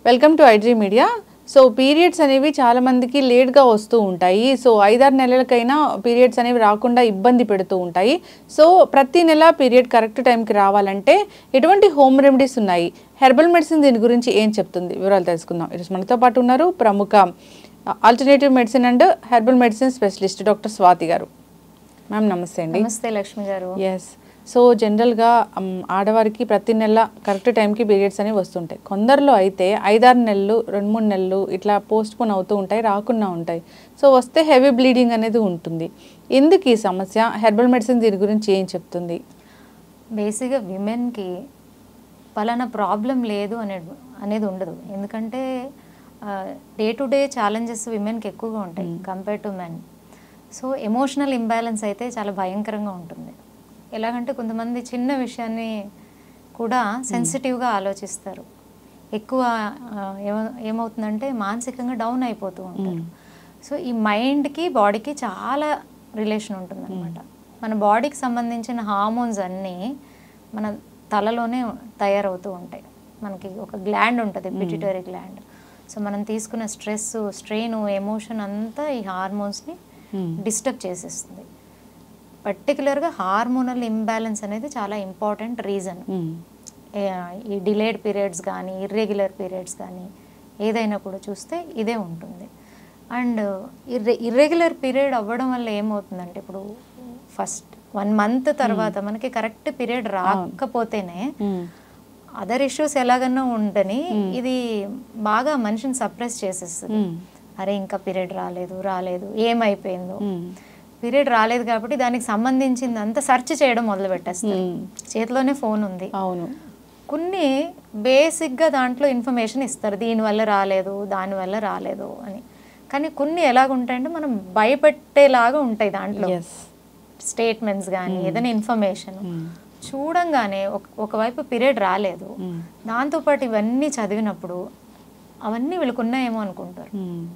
Welcome to IG media. So periods అనేవి చాలా మందికి లేట్గా వస్తూ ఉంటాయి. సో 5-6 నెలలకైనా పీరియడ్స్ అనేవి రాకుండా ఇబ్బంది పెడుతూ ఉంటాయి. సో ప్రతి నెల పీరియడ్ కరెక్ట్ టైంకి రావాలంటే ఎటువంటి హోమ్ రెమెడీస్ ఉన్నాయి, హెర్బల్ మెడిసిన్ దీని గురించి ఏం చెప్తుంది, వివరాలు తెలుసుకుందాం. ఈరోజు మనతో పాటు ఉన్నారు ప్రముఖ alternative medicine and herbal medicine specialist doctor Swathi garu. Ma'am నమస్తే అండి. నమస్తే లక్ష్మి గారు. ఎస్, సో జనరల్గా ఆడవారికి ప్రతి నెల కరెక్ట్ టైంకి పీరియడ్స్ అనేవి వస్తుంటాయి. కొందరిలో అయితే 5-6 నెలలు 2-3 నెలలు ఇట్లా పోస్ట్పోన్ అవుతూ ఉంటాయి, రాకుండా ఉంటాయి. సో వస్తే హెవీ బ్లీడింగ్ అనేది ఉంటుంది. ఎందుకు ఈ సమస్య, హెర్బల్ మెడిసిన్ దీని గురించి ఏం చెప్తుంది? బేసిక్గా విమెన్కి పలానా ప్రాబ్లం లేదు అనేది ఉండదు. ఎందుకంటే డే టు డే ఛాలెంజెస్ విమెన్కి ఎక్కువగా ఉంటాయి compare to men. So emotional imbalance అయితే చాలా భయంకరంగా ఉంటుంది. ఎలాగంటే కొంతమంది చిన్న విషయాన్ని కూడా సెన్సిటివ్గా ఆలోచిస్తారు. ఎక్కువ ఏమవుతుందంటే మానసికంగా డౌన్ అయిపోతూ ఉంటారు. సో ఈ మైండ్కి బాడీకి చాలా రిలేషన్ ఉంటుంది అనమాట. మన బాడీకి సంబంధించిన హార్మోన్స్ అన్నీ మన తలలోనే తయారవుతూ ఉంటాయి. మనకి ఒక గ్లాండ్ ఉంటుంది, పిట్యూటరీ గ్లాండ్. సో మనం తీసుకున్న స్ట్రెస్, స్ట్రెయిన్, ఎమోషన్ అంతా ఈ హార్మోన్స్ని డిస్టర్బ్ చేసేస్తుంది. పర్టికులర్గా హార్మోనల్ ఇంబ్యాలెన్స్ అనేది చాలా ఇంపార్టెంట్ రీజన్. ఈ డిలేడ్ పీరియడ్స్ కానీ ఇర్రెగ్యులర్ పీరియడ్స్ కానీ ఏదైనా కూడా చూస్తే ఇదే ఉంటుంది. అండ్ ఇర్రెగ్యులర్ పీరియడ్ అవ్వడం వల్ల ఏమవుతుందంటే, ఇప్పుడు ఫస్ట్ 1 month తర్వాత మనకి కరెక్ట్ పీరియడ్ రాకపోతేనే అదర్ ఇష్యూస్ ఎలాగన్నా ఉండని ఇది బాగా మనిషిని సప్రెస్ చేసేస్తుంది. అరే ఇంకా పీరియడ్ రాలేదు ఏమైపోయిందో, పీరియడ్ రాలేదు కాబట్టి దానికి సంబంధించింది అంతా సెర్చ్ చేయడం మొదలు పెట్టేస్తారు. చేతిలోనే ఫోన్ ఉంది. అవును, కొన్ని బేసిక్గా దాంట్లో ఇన్ఫర్మేషన్ ఇస్తారు, దీనివల్ల రాలేదు దానివల్ల రాలేదు అని. కానీ కొన్ని ఎలాగుంటాయంటే మనం భయపెట్టేలాగా ఉంటాయి దాంట్లో స్టేట్మెంట్స్ కానీ ఏదైనా ఇన్ఫర్మేషన్. చూడంగానే ఒకవైపు పీరియడ్ రాలేదు, దాంతోపాటు ఇవన్నీ చదివినప్పుడు అవన్నీ వీళ్ళకున్నాయేమో అనుకుంటారు.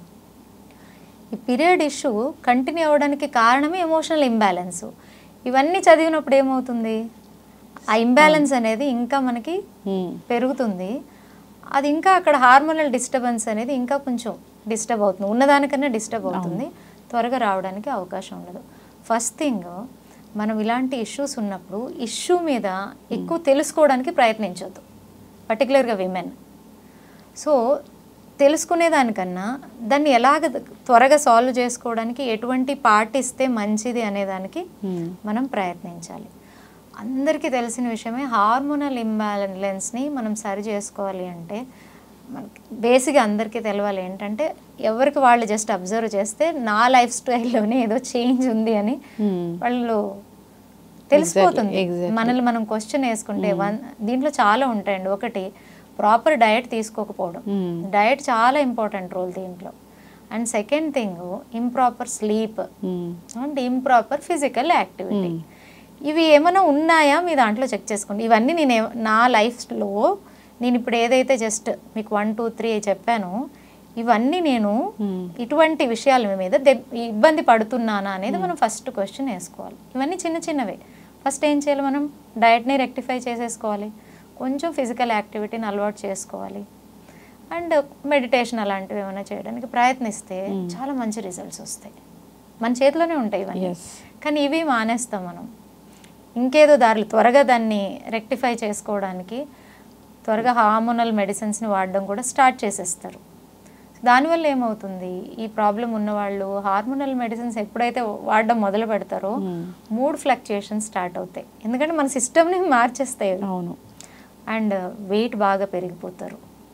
ఈ పీరియడ్ ఇష్యూ కంటిన్యూ అవ్వడానికి కారణమే ఎమోషనల్ ఇంబ్యాలెన్స్. ఇవన్నీ చదివినప్పుడు ఏమవుతుంది, ఆ ఇంబ్యాలెన్స్ అనేది ఇంకా మనకి పెరుగుతుంది. అది ఇంకా అక్కడ హార్మోనల్ డిస్టర్బెన్స్ అనేది ఇంకా కొంచెం డిస్టర్బ్ అవుతుంది, ఉన్నదానికన్నా డిస్టర్బ్ అవుతుంది. త్వరగా రావడానికి అవకాశం ఉండదు. ఫస్ట్ థింగ్, మనం ఇలాంటి ఇష్యూస్ ఉన్నప్పుడు ఇష్యూ మీద ఎక్కువ తెలుసుకోవడానికి ప్రయత్నించవద్దు, పర్టికులర్గా విమెన్. సో తెలుసుకునేదానికన్నా దాన్ని ఎలాగ త్వరగా సాల్వ్ చేసుకోవడానికి ఎటువంటి పాటిస్తే మంచిది అనేదానికి మనం ప్రయత్నించాలి. అందరికీ తెలిసిన విషయమే, హార్మోనల్ ఇంబ్యాలెన్స్ని మనం సరి చేసుకోవాలి అంటే మనకి బేసిక్గా అందరికీ తెలవాలి ఏంటంటే, ఎవరికి వాళ్ళు జస్ట్ అబ్జర్వ్ చేస్తే నా లైఫ్ స్టైల్లోనే ఏదో చేంజ్ ఉంది అని వాళ్ళు తెలిసిపోతుంది. మనల్ని మనం క్వశ్చన్ వేసుకుంటే దీంట్లో చాలా ఉంటాయండి. ఒకటి, ప్రాపర్ డయట్ తీసుకోకపోవడం. డయట్ చాలా ఇంపార్టెంట్ రోల్ దీంట్లో. And second thing, improper sleep and improper physical activity. ఇవి ఏమైనా ఉన్నాయా మీ దాంట్లో చెక్ చేసుకోండి. ఇవన్నీ నా లైఫ్లో నేను ఇప్పుడు ఏదైతే జస్ట్ మీకు 1, 2, 3 చెప్పానో, ఇవన్నీ నేను ఇటువంటి విషయాల మీద ఇబ్బంది పడుతున్నానా అనేది మనం ఫస్ట్ క్వశ్చన్ వేసుకోవాలి. ఇవన్నీ చిన్న చిన్నవే. ఫస్ట్ ఏం చేయాలి, మనం డయట్ని రెక్టిఫై చేసేసుకోవాలి, కొంచెం ఫిజికల్ యాక్టివిటీని అలవాటు చేసుకోవాలి, అండ్ మెడిటేషన్ అలాంటివి ఏమైనా చేయడానికి ప్రయత్నిస్తే చాలా మంచి రిజల్ట్స్ వస్తాయి. మన చేతిలోనే ఉంటాయి ఇవన్నీ. కానీ ఇవి మానేస్తాం మనం, ఇంకేదో దారులు త్వరగా దాన్ని రెక్టిఫై చేసుకోవడానికి త్వరగా హార్మోనల్ మెడిసిన్స్ని వాడడం కూడా స్టార్ట్ చేసేస్తారు. దానివల్ల ఏమవుతుంది, ఈ ప్రాబ్లం ఉన్నవాళ్ళు హార్మోనల్ మెడిసిన్స్ ఎప్పుడైతే వాడడం మొదలు పెడతారో మూడ్ ఫ్లక్చుయేషన్స్ స్టార్ట్ అవుతాయి. ఎందుకంటే మన సిస్టమ్ని మార్చేస్తాయి. అవును. అండ్ వెయిట్ బాగా పెరిగిపోతారు,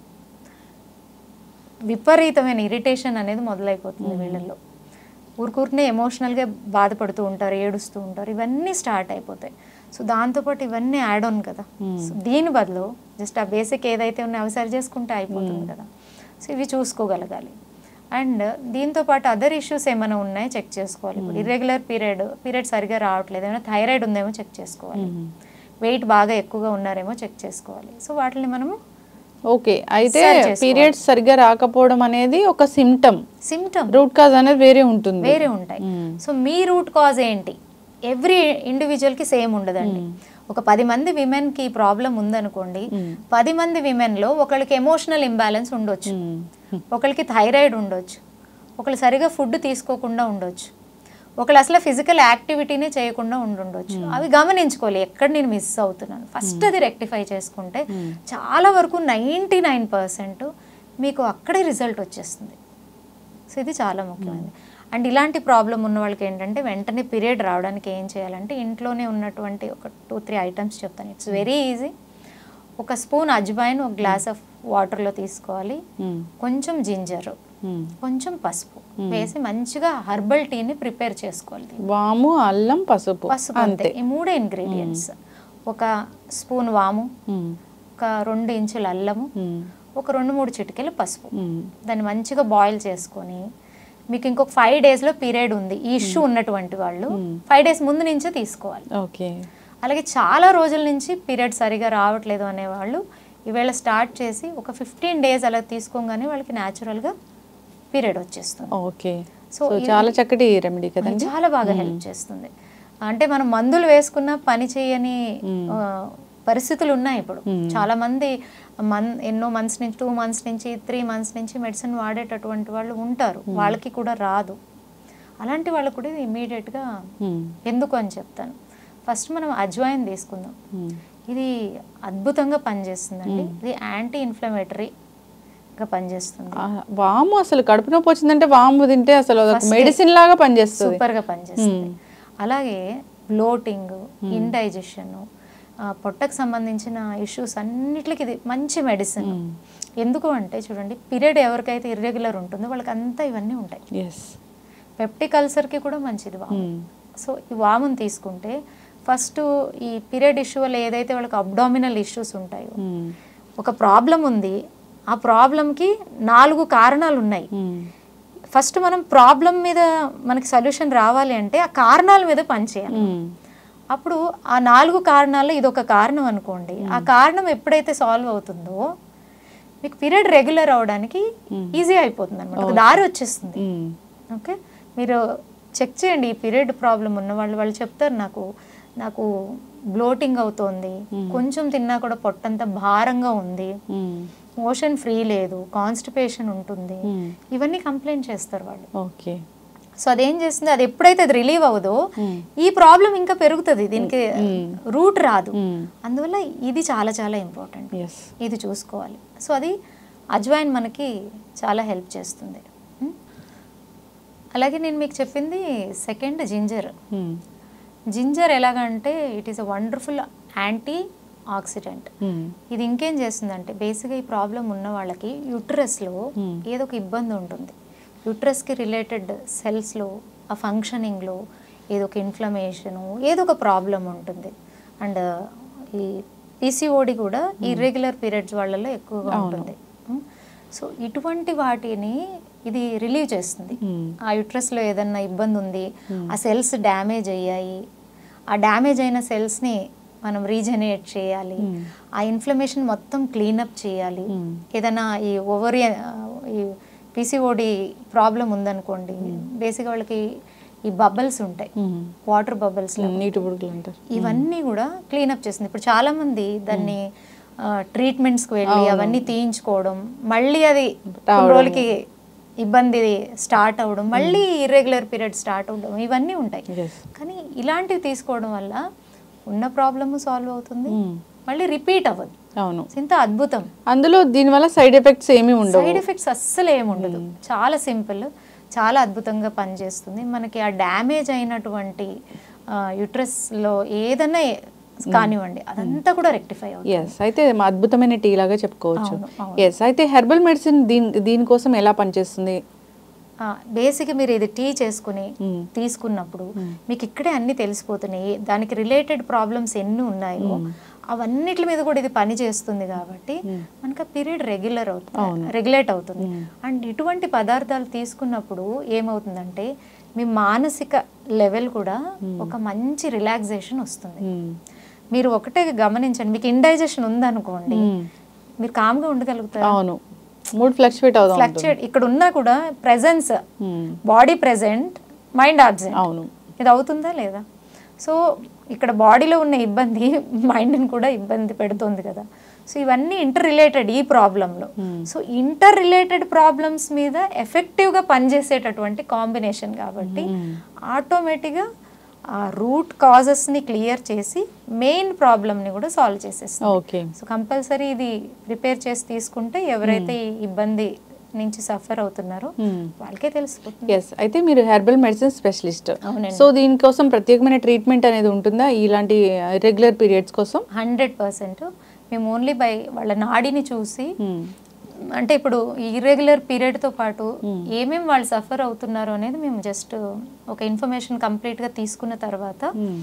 విపరీతమైన ఇరిటేషన్ అనేది మొదలైపోతుంది వీళ్ళల్లో. ఊరికూరినే ఎమోషనల్గా బాధపడుతూ ఉంటారు, ఏడుస్తూ ఉంటారు, ఇవన్నీ స్టార్ట్ అయిపోతాయి. సో దాంతోపాటు ఇవన్నీ యాడ్ ఆన్ కదా. సో దీని బదులు జస్ట్ ఆ బేసిక్ ఏదైతే ఉన్నాయో అవి సరి చేసుకుంటే అయిపోతుంది కదా. సో ఇవి చూసుకోగలగాలి. అండ్ దీంతోపాటు అదర్ ఇష్యూస్ ఏమైనా ఉన్నాయో చెక్ చేసుకోవాలి. ఇప్పుడు ఇర్రెగ్యులర్ పీరియడ్ సరిగా రావట్లేదు, ఏమైనా థైరాయిడ్ ఉందేమో చెక్ చేసుకోవాలి, వెయిట్ బాగా ఎక్కువగా ఉన్నారేమో చెక్ చేసుకోవాలి. సో వాటిని మనము ఓకే. అయితే పీరియడ్స్ సరిగ్గా రాకపోవడం అనేది ఒక సిమ్టమ్, సిమ్టమ్, రూట్ కాజ్ అనేది వేరే ఉంటుంది, వేరే ఉంటాయి. సో మీ రూట్ కాజ్ ఏంటి, ఎవ్రీ ఇండివిజువల్కి సేమ్ ఉండదండి. ఒక 10 మంది విమెన్కి ఈ ప్రాబ్లం ఉందనుకోండి, 10 మంది విమెన్లో ఒకళ్ళకి ఎమోషనల్ ఇంబ్యాలెన్స్ ఉండొచ్చు, ఒకళ్ళకి థైరాయిడ్ ఉండొచ్చు, ఒకళ్ళు సరిగా ఫుడ్ తీసుకోకుండా ఉండొచ్చు, ఒకళ్ళు అసలు ఫిజికల్ యాక్టివిటీనే చేయకుండా ఉండొచ్చు. అవి గమనించుకోవాలి ఎక్కడ నేను మిస్ అవుతున్నాను. ఫస్ట్ అది రెక్టిఫై చేసుకుంటే చాలా వరకు 99% మీకు అక్కడే రిజల్ట్ వచ్చేస్తుంది. సో ఇది చాలా ముఖ్యమైనది. అండ్ ఇలాంటి ప్రాబ్లం ఉన్న వాళ్ళకి ఏంటంటే వెంటనే పీరియడ్ రావడానికి ఏం చేయాలంటే ఇంట్లోనే ఉన్నటువంటి ఒక 2-3 ఐటమ్స్ చెప్తాను. It's very easy. ఒక స్పూన్ అజ్వైన్ ఒక గ్లాస్ ఆఫ్ వాటర్లో తీసుకోవాలి, కొంచెం జింజర్, కొంచెం పసుపు వేసి మంచిగా హర్బల్ టీని ప్రిపేర్ చేసుకోవాలి. వాము, అల్లం, పసుపు అంతే, ఈ 3 ఇంగ్రీడియంట్స్. ఒక స్పూన్ వాము, ఒక 2 ఇంచుల అల్లము, ఒక 2-3 చిటికెలు పసుపు. దాన్ని మంచిగా బాయిల్ చేసుకొని మీకు ఇంకొక 5 డేస్లో పీరియడ్ ఉంది ఈ ఇష్యూ ఉన్నటువంటి వాళ్ళు 5 డేస్ ముందు నుంచే తీసుకోవాలి. ఓకే. అలాగే చాలా రోజుల నుంచి పీరియడ్ సరిగా రావట్లేదు అనేవాళ్ళు ఈవేళ స్టార్ట్ చేసి ఒక 15 డేస్ అలా తీసుకోగానే వాళ్ళకి న్యాచురల్గా పీరియడ్ వచ్చేస్తుంది. ఓకే. సో చాలా చక్కటి రెమెడీ కదండి, చాలా బాగా హెల్ప్ చేస్తుంది. అంటే మనం మందులు వేసుకున్న పని చేయని పరిస్థితులు ఉన్నాయి ఇప్పుడు. చాలా మంది ఎన్నో మంత్స్ నుంచి 2 మంత్స్ నుంచి 3 మంత్స్ నుంచి మెడిసిన్ వాడేటటువంటి వాళ్ళు ఉంటారు, వాళ్ళకి కూడా రాదు. అలాంటి వాళ్ళు కూడా ఇది ఇమీడియట్గా ఎందుకు అని చెప్తాను. ఫస్ట్ మనం అజ్వైన్ తీసుకుందాం. ఇది అద్భుతంగా పనిచేస్తుందండి. ఇది యాంటీ ఇన్ఫ్లమేటరీగా పనిచేస్తుంది. వాము అసలు కడుపు నొప్పి వచ్చిందంటే వాము తింటే అసలు మెడిసిన్ లాగా పనిచేస్తుంది, సూపర్గా పనిచేస్తుంది. అలాగే బ్లోటింగ్, ఇండైజెషన్, పొట్టకు సంబంధించిన ఇష్యూస్ అన్నిటికి ఇది మంచి మెడిసిన్. ఎందుకు అంటే చూడండి, పీరియడ్ ఎవరికైతే ఇర్రెగ్యులర్ ఉంటుందో వాళ్ళకి అంతా ఇవన్నీ ఉంటాయి. పెప్టిక్ అల్సర్కి కూడా మంచిది వాము. సో ఈ వామును తీసుకుంటే ఫస్ట్ ఈ పీరియడ్ ఇష్యూ వల్ల ఏదైతే వాళ్ళకి అబ్డామినల్ ఇష్యూస్ ఉంటాయో, ఒక ప్రాబ్లం ఉంది, ఆ ప్రాబ్లంకి 4 కారణాలు ఉన్నాయి. ఫస్ట్ మనం ప్రాబ్లం మీద మనకి సొల్యూషన్ రావాలి అంటే ఆ కారణాల మీద పనిచేయాలి. అప్పుడు ఆ 4 కారణాల్లో ఇదొక కారణం అనుకోండి, ఆ కారణం ఎప్పుడైతే సాల్వ్ అవుతుందో మీకు పీరియడ్ రెగ్యులర్ అవడానికి ఈజీ అయిపోతుంది అనమాట, ఒక దారి వచ్చేస్తుంది. ఓకే, మీరు చెక్ చేయండి. ఈ పీరియడ్ ప్రాబ్లం ఉన్న వాళ్ళు చెప్తారు, నాకు బ్లోటింగ్ అవుతోంది, కొంచెం తిన్నా కూడా పొట్టంతా భారంగా ఉంది, మోషన్ ఫ్రీ లేదు, కాన్స్టిపేషన్ ఉంటుంది, ఇవన్నీ కంప్లైంట్ చేస్తారు వాళ్ళు. ఓకే. సో అదేం చేస్తుంది, అది ఎప్పుడైతే అది రిలీవ్ అవ్వదో ఈ ప్రాబ్లం ఇంకా పెరుగుతుంది, దీనికి రూట్ రాదు. అందువల్ల ఇది చాలా చాలా ఇంపార్టెంట్, ఇది చూసుకోవాలి. సో అది అజ్వైన్ మనకి చాలా హెల్ప్ చేస్తుంది. అలాగే నేను మీకు చెప్పింది సెకండ్ జింజర్. జింజర్ ఎలాగంటే it is a wonderful antioxidant. ఇది ఇంకేం చేస్తుందంటే బేసిక్గా ఈ ప్రాబ్లం ఉన్న వాళ్ళకి యూట్రస్లో ఏదో ఒక ఇబ్బంది ఉంటుంది, యూట్రస్కి రిలేటెడ్ సెల్స్లో ఆ ఫంక్షనింగ్లో ఏదో ఒక ఇన్ఫ్లమేషను ఏదో ఒక ప్రాబ్లం ఉంటుంది. అండ్ ఈ పీసీఓడి కూడా ఇర్రెగ్యులర్ పీరియడ్స్ వాళ్ళలో ఎక్కువగా ఉంటుంది. సో ఇటువంటి వాటిని ఇది రిలీవ్ చేస్తుంది. ఆ యూట్రస్లో ఏదన్నా ఇబ్బంది ఉంది, ఆ సెల్స్ డ్యామేజ్ అయ్యాయి, ఆ డ్యామేజ్ అయిన సెల్స్ని మనం రీజనరేట్ చేయాలి, ఆ ఇన్ఫ్లమేషన్ మొత్తం క్లీనప్ చేయాలి. ఏదైనా ఈ ఓవరియన్ ఈ పీసీఓడి ప్రాబ్లం ఉందనుకోండి, బేసిక్గా వాళ్ళకి ఈ బబుల్స్ ఉంటాయి, వాటర్ బబుల్స్, నీటి బుడగలు అంటారు, ఇవన్నీ కూడా క్లీనప్ చేస్తుంది. ఇప్పుడు చాలామంది దాన్ని ట్రీట్మెంట్స్కి వెళ్ళి అవన్నీ తీయించుకోవడం, మళ్ళీ అది కొన్ని రోజులకి ఇబ్బంది స్టార్ట్ అవ్వడం, మళ్ళీ ఇర్రెగ్యులర్ పీరియడ్ స్టార్ట్ అవ్వడం, ఇవన్నీ ఉంటాయి. కానీ ఇలాంటివి తీసుకోవడం వల్ల ఉన్న ప్రాబ్లమ్ సాల్వ్ అవుతుంది, మళ్ళీ రిపీట్ అవ్వదు. అవును, ఇంత అద్భుతం. అందులో దీనివల్ల సైడ్ ఎఫెక్ట్స్ ఏమీ ఉండవు. సైడ్ ఎఫెక్ట్స్ అస్సలు ఏమి ఉండదు, చాలా సింపుల్, చాలా అద్భుతంగా పనిచేస్తుంది. మనకి ఆ డ్యామేజ్ అయినటువంటి యూట్రస్లో ఏదైనా కానివ్వండి అదంతా కూడా రెక్టిఫై అవుతుంది. అయితే అద్భుతమైన టీ లాగా చెప్పుకోవచ్చు. అయితే హెర్బల్ మెడిసిన్ దీనికోసం ఎలా పనిచేస్తుంది? బేసిక్గా మీరు ఇది టీ చేసుకుని తీసుకున్నప్పుడు మీకు ఇక్కడే అన్ని తెలిసిపోతున్నాయి, దానికి రిలేటెడ్ ప్రాబ్లమ్స్ ఎన్ని ఉన్నాయో అవన్నిటి మీద కూడా ఇది పని చేస్తుంది. కాబట్టి మనకు ఆ పీరియడ్ రెగ్యులేట్ అవుతుంది. అండ్ ఇటువంటి పదార్థాలు తీసుకున్నప్పుడు ఏమవుతుందంటే మీ మానసిక లెవెల్ కూడా ఒక మంచి రిలాక్సేషన్ వస్తుంది. మీరు ఒకటే గమనించండి, మీకు ఇండైజెషన్ ఉందనుకోండి, మీరు కామ్గా ఉండగలుగుతారు. అవును, మూడ్ ఫ్లక్చుయేట్ ఇక్కడ ఉన్నా కూడా presence, body present, mind absent. అవును, ఇది అవుతుందా లేదా? సో ఇక్కడ బాడీలో ఉన్న ఇబ్బంది మైండ్ని కూడా ఇబ్బంది పెడుతుంది కదా. సో ఇవన్నీ ఇంటర్ రిలేటెడ్ ఈ ప్రాబ్లంలో. సో ఇంటర్ రిలేటెడ్ ప్రాబ్లమ్స్ మీద ఎఫెక్టివ్గా పనిచేసేటటువంటి కాంబినేషన్ కాబట్టి ఆటోమేటిక్గా ఆ రూట్ కాజెస్ని క్లియర్ చేసి మెయిన్ ప్రాబ్లమ్ని కూడా సాల్వ్ చేసేస్తాం. ఓకే. సో కంపల్సరీ ఇది ప్రిపేర్ చేసి తీసుకుంటే ఎవరైతే ఈ ఇబ్బంది నుంచి సఫర్ అవుతున్నారో వాళ్ళకే తెలిసిపోతుంది. ఎస్, అయితే మీరు హెర్బల్ మెడిసిన్ స్పెషలిస్ట్. సో దీనికోసం ప్రత్యేకమైన ట్రీట్మెంట్ అనేది ఉంటుందా ఇలాంటి ఇర్రెగ్యులర్ పీరియడ్స్ కోసం? 100%. మేము ఓన్లీ బై వాళ్ళ నాడిని చూసి, అంటే ఇప్పుడు ఇర్రెగ్యులర్ పీరియడ్తో పాటు ఏమేమి వాళ్ళు సఫర్ అవుతున్నారు అనేది మేము జస్ట్ ఒక ఇన్ఫర్మేషన్ కంప్లీట్గా తీసుకున్న తర్వాత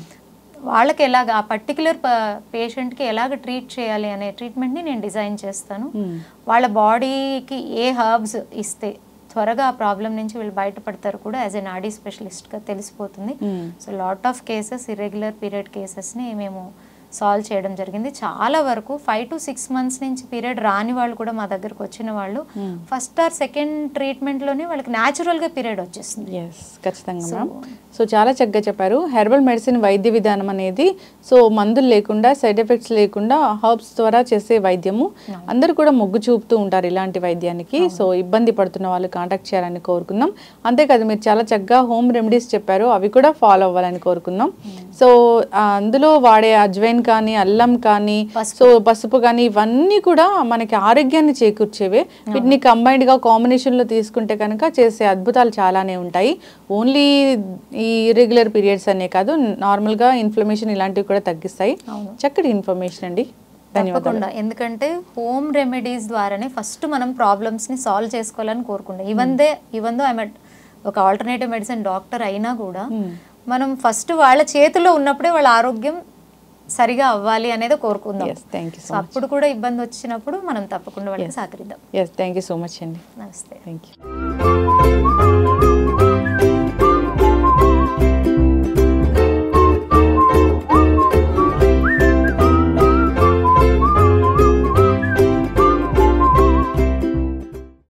వాళ్ళకి ఎలాగ ఆ పర్టికులర్ పేషెంట్కి ఎలాగ ట్రీట్ చేయాలి అనే ట్రీట్మెంట్ని నేను డిజైన్ చేస్తాను. వాళ్ళ బాడీకి ఏ హర్బ్స్ ఇస్తే త్వరగా ఆ ప్రాబ్లం నుంచి వీళ్ళు బయటపడతారు కూడా యాజ్ ఎ నాడీ స్పెషలిస్ట్గా తెలిసిపోతుంది. So lot of cases irregular period కేసెస్ని మేము సాల్వ్ చేయడం జరిగింది. చాలా వరకు 5 to 6 months నుంచి పీరియడ్ రాని వాళ్ళు కూడా మా దగ్గరకు వచ్చిన వాళ్ళు ఫస్ట్ ఆర్ సెకండ్ ట్రీట్మెంట్లోనే వాళ్ళకి న్యాచురల్గా పీరియడ్ వచ్చేస్తుంది. ఎస్, ఖచ్చితంగా మ్యామ్. సో చాలా చక్కగా చెప్పారు. హెర్బల్ మెడిసిన్ వైద్య విధానం అనేది సో మందులు లేకుండా, సైడ్ ఎఫెక్ట్స్ లేకుండా హర్బ్స్ ద్వారా చేసే వైద్యము. అందరూ కూడా మొగ్గు చూపుతూ ఉంటారు ఇలాంటి వైద్యానికి. సో ఇబ్బంది పడుతున్న వాళ్ళు కాంటాక్ట్ చేయాలని కోరుకుందాం. అంతేకాదు మీరు చాలా చక్కగా హోమ్ రెమెడీస్ చెప్పారు, అవి కూడా ఫాలో అవ్వాలని కోరుకుందాం. సో అందులో వాడే అజ్వైన్ కానీ, అల్లం కానీ, సో పసుపు కానీ, ఇవన్నీ కూడా మనకి ఆరోగ్యాన్ని చేకూర్చేవే. వీటిని కంబైన్డ్ గా కాంబినేషన్ లో తీసుకుంటే కనుక చేసే అద్భుతాలు చాలానే ఉంటాయి. ఓన్లీ ఈ ఇర్రెగ్యులర్ పీరియడ్స్ అనే కాదు, నార్మల్ గా ఇన్ఫ్లమేషన్ ఇలాంటివి కూడా తగ్గిస్తాయి. చక్కటి ఇన్ఫర్మేషన్ అండి, తప్పకుండా. ఎందుకంటే హోమ్ రెమెడీస్ ద్వారానే ఫస్ట్ మనం ప్రాబ్లమ్స్ని సాల్వ్ చేసుకోవాలని కోరుకుంటాం. ఈవెన్ దో ఐఎమ్ ఒక ఆల్టర్నేటివ్ మెడిసిన్ డాక్టర్ అయినా కూడా మనం ఫస్ట్ వాళ్ళ చేతిలో ఉన్నప్పుడే వాళ్ళ ఆరోగ్యం సరిగా అవ్వాలి అనేది కోరుకుందాం. సో అప్పుడు కూడా ఇబ్బంది వచ్చినప్పుడు మనం తప్పకుండా వాళ్ళకి సహకరిద్దాం. థ్యాంక్ యూ సో మచ్ అండి. నమస్తే. Thank you.